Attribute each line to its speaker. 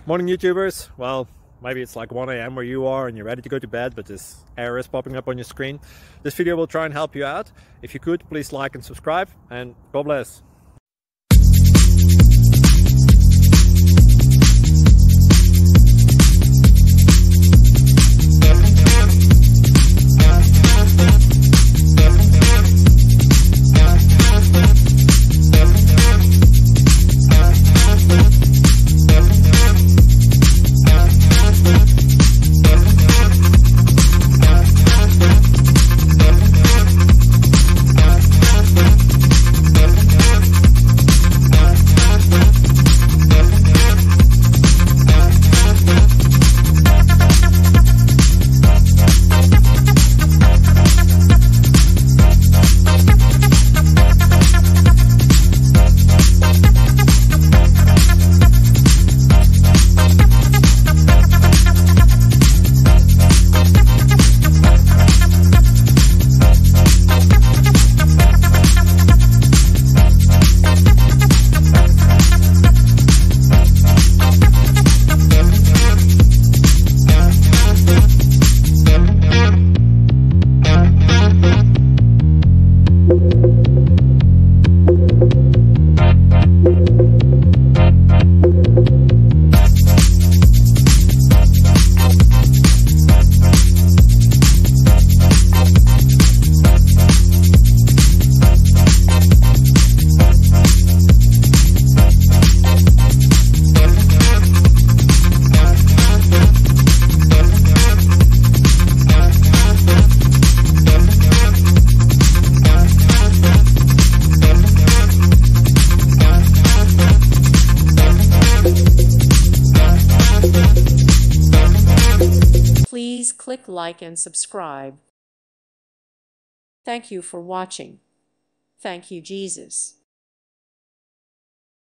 Speaker 1: Morning YouTubers. Well, maybe it's like 1 a.m. where you are and you're ready to go to bed, but this error is popping up on your screen. This video will try and help you out. If you could, please like and subscribe, and God bless.
Speaker 2: Please click like and subscribe. Thank you for watching. Thank you, Jesus.